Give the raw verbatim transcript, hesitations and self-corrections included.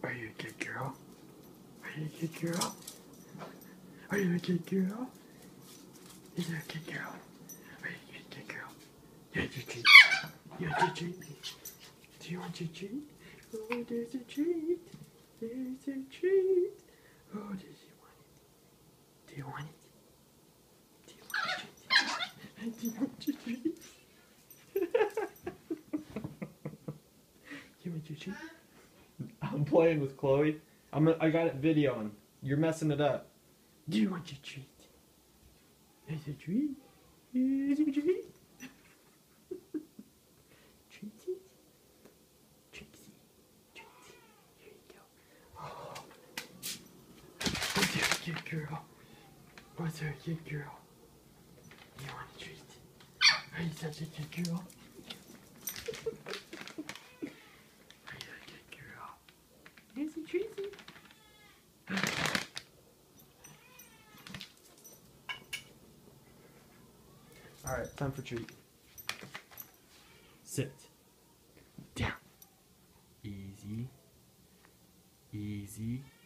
Are you a good girl? Are you a good girl? Are you a good girl? Is you a good girl? Are you a good girl? You want your treat? You want your treat? Do you want your treat? Oh, there's a treat. There's a treat. Oh, does he want it? Do you want it? Do you want your treat? Do you want your treat? Do you want your treat? I'm playing with Chloe. I'm a, I got it videoing. You're messing it up. Do you want your treat? There's a treat. There's a treat. Treaty? Treaty. Treaty. Here you go. Oh. What's a good girl? What's a good girl? You want a treat? Are you such a good girl? Are you a good girl? Here's a treaty. Alright, time for treat. Sit. Down. Easy. Easy.